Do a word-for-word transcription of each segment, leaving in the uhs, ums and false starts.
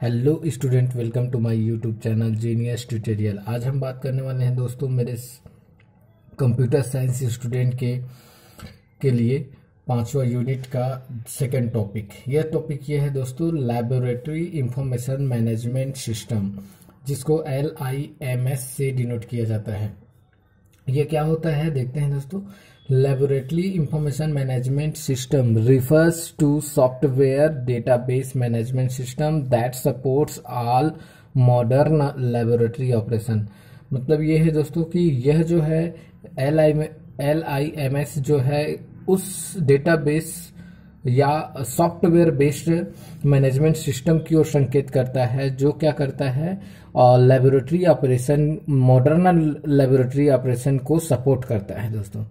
Hello student, welcome to my YouTube channel genius tutorial. आज हम बात करने वाले हैं दोस्तों मेरे कंप्यूटर साइंस स्टूडेंट के के लिए पांचवा यूनिट का सेकंड टॉपिक। यह टॉपिक ये है दोस्तों, लैबोरेटरी इंफॉर्मेशन मैनेजमेंट सिस्टम, जिसको एल आई एम एस से डिनोट किया जाता है। ये क्या होता है देखते हैं दोस्तों। Laboratory Information Management System refers to software database management system that supports all modern laboratory operation। मतलब ये है दोस्तों कि यह जो है L I L I M S जो है उस डेटाबेस या सॉफ्टवेयर बेस्ड मैनेजमेंट सिस्टम की ओर संकेत करता है, जो क्या करता है और laboratory operation, modern laboratory operation को सपोर्ट करता है दोस्तों।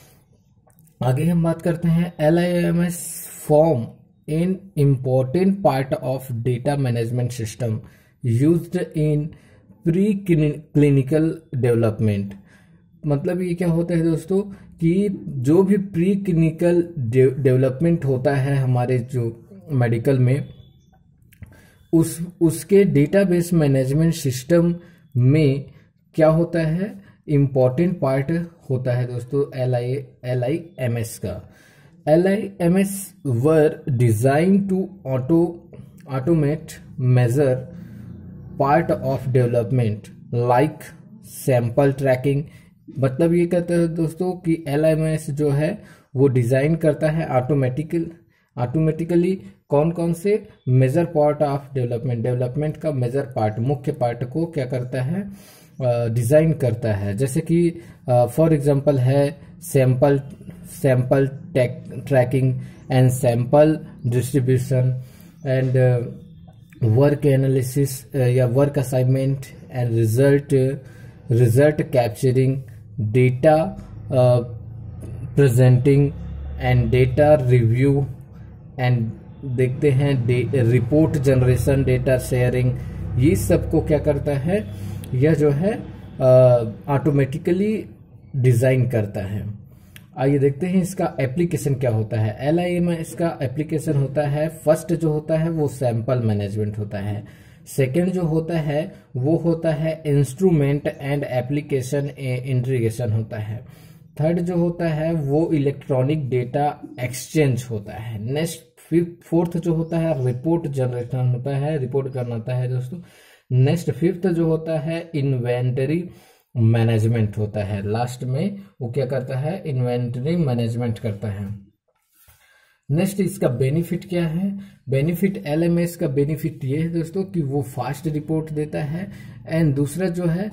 आगे हम बात करते हैं L I M S form in important part of data management system used in pre clinical development. मतलब ये क्या होता है दोस्तों कि जो भी प्री क्लिनिकल डेवलपमेंट होता है हमारे जो मेडिकल में, उस उसके डेटाबेस मैनेजमेंट सिस्टम में क्या होता है, इम्पॉर्टेंट पार्ट होता है दोस्तों L I L I M S का। L I M S were design to auto automate major part of development like sample tracking. मतलब ये कहते हैं दोस्तों कि एल आई एम एस जो है वो डिजाइन करता है ऑटोमेटिकल ऑटोमेटिकली कौन कौन से major part of development development का मेजर पार्ट, मुख्य पार्ट को क्या करता है, डिजाइन uh, करता है। जैसे कि फॉर uh, एग्जांपल है sample sample tracking and sample distribution and work analysis या work assignment and result result capturing, data presenting and data review and देखते हैं रिपोर्ट जनरेशन, डेटा शेयरिंग। ये सब को क्या करता है, यह जो है ऑटोमेटिकली डिजाइन करता है। आइए देखते हैं इसका एप्लीकेशन क्या होता है। एल आई एम एस का एप्लीकेशन होता है, फर्स्ट जो होता है वो सैंपल मैनेजमेंट होता है, सेकंड जो होता है वो होता है इंस्ट्रूमेंट एंड एप्लीकेशन इंटीग्रेशन होता है, थर्ड जो होता है वो इलेक्ट्रॉनिक डेटा एक्सचेंज होता है, नेक्स्ट फिफ्थ फोर्थ जो होता है रिपोर्ट जनरेशन होता है, रिपोर्ट करना होता है दोस्तों। नेक्स्ट फिफ्थ जो होता है इन्वेंटरी मैनेजमेंट होता है, लास्ट में वो क्या करता है, इन्वेंटरी मैनेजमेंट करता है। नेक्स्ट इसका बेनिफिट क्या है, बेनिफिट एल एम एस का बेनिफिट ये है दोस्तों कि वो फास्ट रिपोर्ट देता है, एंड दूसरा जो है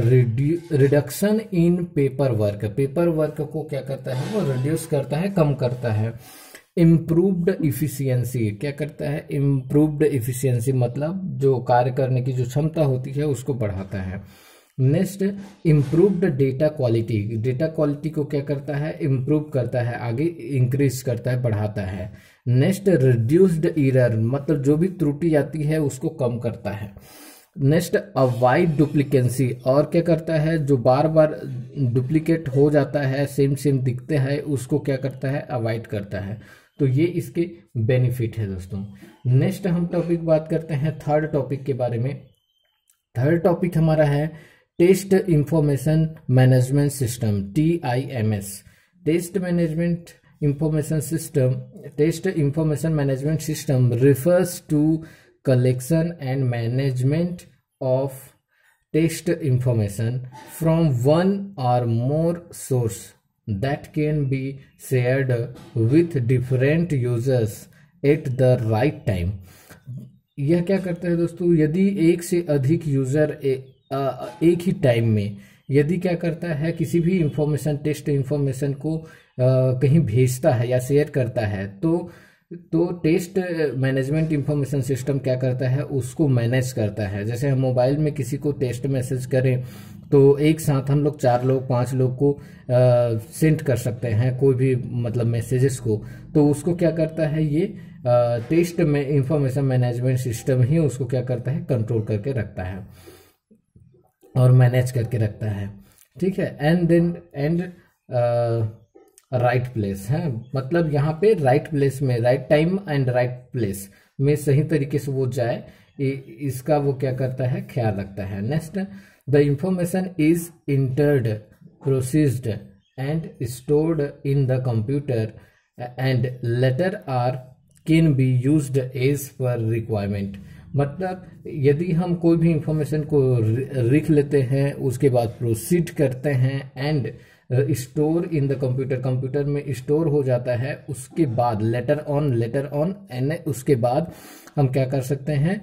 reduction in paper work, paper work को क्या करता है वो रिड्यूस करता है, कम करता है। इम्प्रूव्ड इफिशियंसी, क्या करता है, इम्प्रूव्ड इफिशियंसी मतलब जो कार्य करने की जो क्षमता होती है उसको बढ़ाता है। Next improved data quality, data quality को क्या करता है, इम्प्रूव करता है, आगे इंक्रीज करता है, बढ़ाता है। नेक्स्ट रिड्यूस्ड एरर, मतलब जो भी त्रुटि आती है उसको कम करता है। नेक्स्ट अवॉइड डुप्लीकेंसी, और क्या करता है, जो बार बार डुप्लीकेट हो जाता है, सेम सेम दिखते हैं, उसको क्या करता है, अवॉइड करता है। तो ये इसके बेनिफिट है दोस्तों। नेक्स्ट हम टॉपिक बात करते हैं थर्ड टॉपिक के बारे में। थर्ड टॉपिक हमारा है test information management system, T I M S. Test management information system test information management system refers to collection and management of test information from one or more source that can be shared with different users at the right time। यह क्या करता है दोस्तों, यदि एक से अधिक user ए, आ, एक ही टाइम में यदि क्या करता है किसी भी इंफॉर्मेशन, टेस्ट इंफॉर्मेशन को आ, कहीं भेजता है या शेयर करता है, तो तो टेस्ट मैनेजमेंट इंफॉर्मेशन सिस्टम क्या करता है, उसको मैनेज करता है। जैसे हम मोबाइल में किसी को टेस्ट मैसेज करें तो एक साथ हम लोग चार लोग पांच लोग को सेंड कर सकते हैं कोई भी मतलब मैसेजेस को, तो उसको क्या करता है, ये टेस्ट में इंफॉर्मेशन मैनेजमेंट सिस्टम ही उसको क्या करता है, कंट्रोल करके रखता है और मैनेज करके रखता है। ठीक है, and then and right place है, मतलब यहाँ पे राइट प्लेस में, right time and right place, में सही तरीके से वो जाए, इसका वो क्या करता है, ख्याल रखता है। Next, the information is entered, processed and stored in the computer and later are can be used as per requirement. मतलब यदि हम कोई भी इंफॉर्मेशन को लिख लेते हैं, उसके बाद प्रोसीड करते हैं and store in the computer, computer में स्टोर हो जाता है, उसके बाद later on later on and उसके बाद हम क्या कर सकते हैं,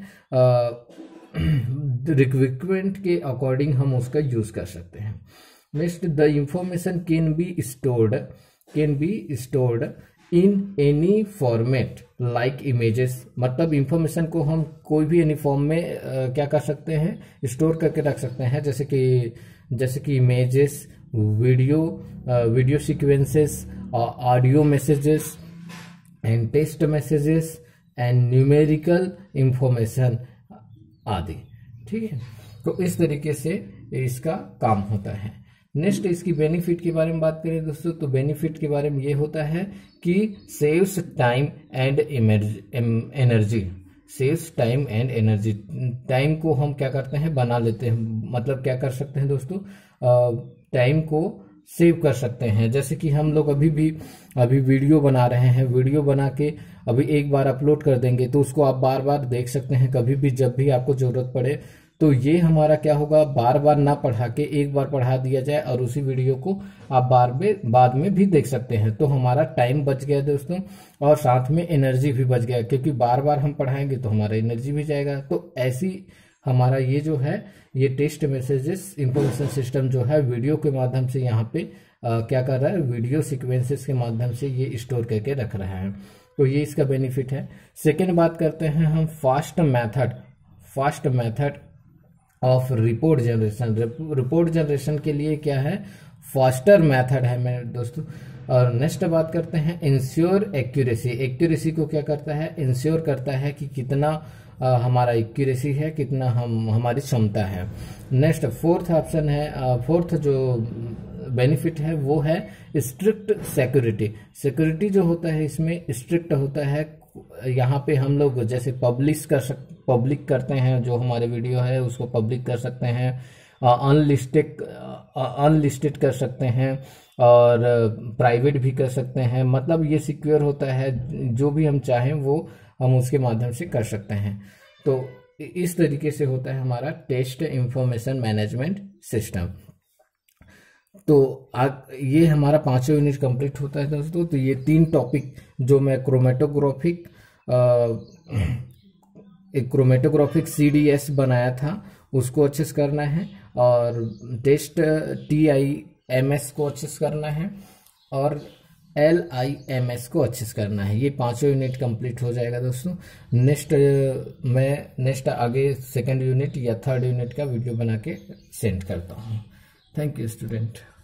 रिक्वायरमेंट के अकॉर्डिंग हम उसका यूज कर सकते हैं। Next, the information can be stored can be stored in any format like images. मतलब इंफॉर्मेशन को हम कोई भी एनी फॉर्म में uh, क्या कर सकते हैं, स्टोर करके रख सकते हैं, जैसे कि जैसे कि images, video video sequences, audio messages and text messages and numerical information आदि। ठीक है, तो इस तरीके से इसका काम होता है। नेक्स्ट, इसकी बेनिफिट के बारे में बात करें दोस्तों, तो बेनिफिट के बारे में ये होता है कि saves time and energy, saves time and energy. Time को हम क्या करते हैं, बना लेते हैं, मतलब क्या कर सकते हैं दोस्तों, टाइम को सेव कर सकते हैं। जैसे कि हम लोग अभी भी अभी वीडियो बना रहे हैं, वीडियो बना के अभी एक बार अपलोड कर देंगे तो उसको आप बार बार देख सकते हैं, कभी भी जब भी आपको जरूरत पड़े। तो ये हमारा क्या होगा, बार बार ना पढ़ा के एक बार पढ़ा दिया जाए और उसी वीडियो को आप बार में बाद में भी देख सकते हैं। तो हमारा टाइम बच गया दोस्तों, और साथ में एनर्जी भी बच गया, क्योंकि बार बार हम पढ़ाएंगे तो हमारा एनर्जी भी जाएगा। तो ऐसी हमारा ये जो है ये टेक्स्ट मैसेजेस इंफॉर्मेशन सिस्टम जो है वीडियो के माध्यम से यहाँ पे आ, क्या कर रहा है, वीडियो सीक्वेंसेस के माध्यम से ये स्टोर करके रख रहा है। तो ये इसका बेनिफिट है। सेकेंड बात करते हैं हम fast method, fast method of report generation. Report generation के लिए क्या है, फास्टर मेथड है मेरे दोस्तों। और नेक्स्ट बात करते हैं इंश्योर एक्यूरेसी। एक्यूरेसी को क्या करता है, इंश्योर करता है कि कितना आ, हमारा एक्यूरेसी है, कितना हम हमारी क्षमता है। नेक्स्ट फोर्थ ऑप्शन है, फोर्थ जो बेनिफिट है वो है स्ट्रिक्ट सिक्योरिटी। सिक्योरिटी जो होता है इसमें स्ट्रिक्ट होता है। यहाँ पे हम लोग जैसे पब्लिश कर सक पब्लिक करते हैं, जो हमारे वीडियो है उसको पब्लिक कर सकते हैं, अनलिस्टेड अनलिस्टेड कर सकते हैं और प्राइवेट भी कर सकते हैं। मतलब ये सिक्योर होता है, जो भी हम चाहें वो हम उसके माध्यम से कर सकते हैं। तो इस तरीके से होता है हमारा टेक्स्ट इंफॉर्मेशन मैनेजमेंट सिस्टम। तो आज ये हमारा पांचों यूनिट कंप्लीट होता है दोस्तों। तो ये तीन टॉपिक जो मैं क्रोमेटोग्राफिक एक क्रोमेटोग्राफिक सी डी एस बनाया था उसको अच्छे से करना है, और test T I M S को अच्छे से करना है, और एल आई एम एस को अच्छे से करना है। ये पांचों यूनिट कंप्लीट हो जाएगा दोस्तों। नेक्स्ट मैं नेक्स्ट आगे सेकंड यूनिट या थर्ड यूनिट का वीडियो बना के सेंड करता हूँ। Thank you student.